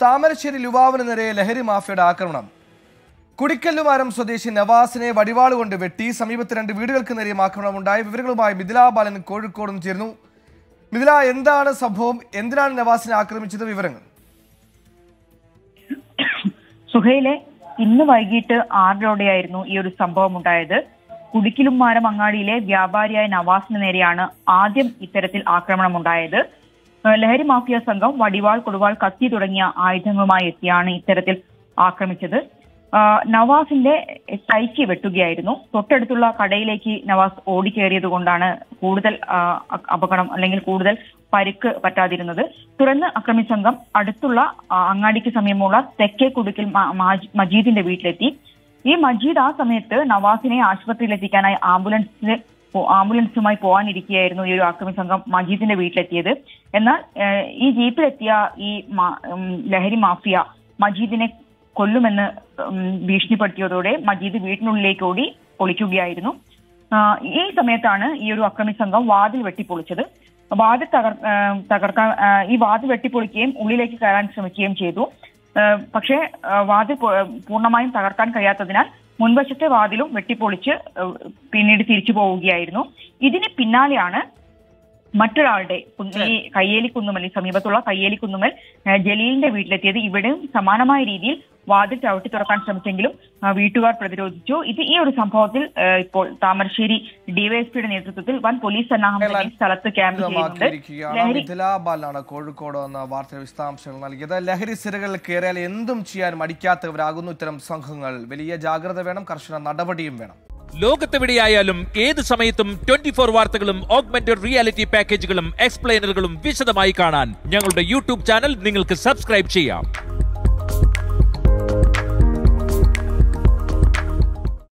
താമരശ്ശേരി യുവാവിന് നേരെ ലഹരി മാഫിയയുടെ ആക്രമണം. കുടിക്കല്ലുമാരം സ്വദേശി നവാസിനെ വടിവാളുകൊണ്ട് വെട്ടി. സമീപത്ത് 2 വീടുകൾക്ക് നേരെയും ആക്രമണമുണ്ടായി. വിവരങ്ങളുമായി മിഥില ബാലൻ കോഴിക്കോടും ചേർന്നു. മിഥില, എന്താണ് സംഭവം? എന്തിനാണ് നവാസിനെ ആക്രമിച്ചത്? വിവരങ്ങൾ. സുഹൈലെ, ഇന്ന് വൈകിട്ട് 6:00ഓടെയായിരുന്നു ഈ ഒരു സംഭവം ഉണ്ടായത്. കുടിക്കലുമാരം അങ്ങാടിയിലെ വ്യാപാരിയായ നവാസിന് നേരെയാണ് ആദ്യം ഇത്തരത്തിൽ ആക്രമണം ഉണ്ടായത്. ലഹരി മാഫിയ സംഘം വടിവാൾ, കൊടുവാൾ, കത്തി തുടങ്ങിയ ആയുധങ്ങളുമായി എത്തിയാണ് ഇത്തരത്തിൽ ആക്രമിച്ചത്. നവാസിന്റെ കൈക്ക് വെട്ടുകയായിരുന്നു. തൊട്ടടുത്തുള്ള കടയിലേക്ക് നവാസ് ഓടിക്കേറിയത് കൊണ്ടാണ് കൂടുതൽ അപകടം അല്ലെങ്കിൽ കൂടുതൽ പരിക്ക് പറ്റാതിരുന്നത്. തുടർന്ന് അക്രമി സംഘം അടുത്തുള്ള അങ്ങാടിക്ക് സമീപമുള്ള തെക്കേ കുടുക്കിൽ മജീദിന്റെ വീട്ടിലെത്തി. ഈ മജീദ് ആ സമയത്ത് നവാസിനെ ആശുപത്രിയിലെത്തിക്കാനായി ആംബുലൻസുമായി പോകാനിരിക്കുകയായിരുന്നു ഈ ഒരു ആക്രമി സംഘം മജീദിന്റെ വീട്ടിലെത്തിയത്. എന്നാൽ ഈ ജീപ്പിലെത്തിയ ഈ ലഹരി മാഫിയ മജീദിനെ കൊല്ലുമെന്ന് ഭീഷണിപ്പെടുത്തിയതോടെ മജീദ് വീട്ടിനുള്ളിലേക്ക് ഓടി ഒളിക്കുകയായിരുന്നു. ഈ സമയത്താണ് ഈ ഒരു അക്രമി സംഘം വാതിൽ വെട്ടിപ്പൊളിച്ചത്. വാതിൽ തകർക്കാൻ ഈ വാതിൽ വെട്ടിപ്പൊളിക്കുകയും ഉള്ളിലേക്ക് കയറാൻ ശ്രമിക്കുകയും ചെയ്തു. പക്ഷേ വാതിൽ പൂർണ്ണമായും തകർക്കാൻ കഴിയാത്തതിനാൽ മുൻവശത്തെ വാതിലും വെട്ടിപ്പൊളിച്ച് പിന്നീട് തിരിച്ചു പോവുകയായിരുന്നു. ഇതിന് പിന്നാലെയാണ് മറ്റൊരാളുടെ ഈ കയ്യേലിക്കുന്നുമൽ, ഈ സമീപത്തുള്ള കയ്യേലിക്കുന്നുമൽ ജലീലിന്റെ വീട്ടിലെത്തിയത്. ഇവിടെയും സമാനമായ രീതിയിൽ വാതിൽ ചവിട്ടി തുറക്കാൻ ശ്രമിച്ചെങ്കിലും വീട്ടുകാർ പ്രതിരോധിച്ചു. ഈ ഒരു സംഭവത്തിൽ ഇപ്പോൾ താമരശ്ശേരി ഡിവൈഎസ്പിയുടെ നേതൃത്വത്തിൽ വൻ പോലീസ് സന്നാഹം സ്ഥലത്ത് ക്യാമ്പ് ചെയ്യുന്നുണ്ട്. കോഴിക്കോട് എന്ന വാർത്തയുടെ വിശദാംശങ്ങൾ നൽകിയത്. ലഹരി സിരകളിൽ കയറിയാൽ എന്തും ചെയ്യാൻ മടിക്കാത്തവരാകുന്നു ഇത്തരം സംഘങ്ങൾ. വലിയ ജാഗ്രത വേണം, കർശന നടപടിയും വേണം. ലോകത്തെവിടെയായാലും ഏത് സമയത്തും 24 വാർത്തകളും ഓഗ്മെന്റഡ് റിയാലിറ്റി പാക്കേജുകളും എക്സ്പ്ലെയിനറുകളും വിശദമായി കാണാൻ ഞങ്ങളുടെ യൂട്യൂബ് ചാനൽ നിങ്ങൾക്ക് സബ്സ്ക്രൈബ് ചെയ്യാം.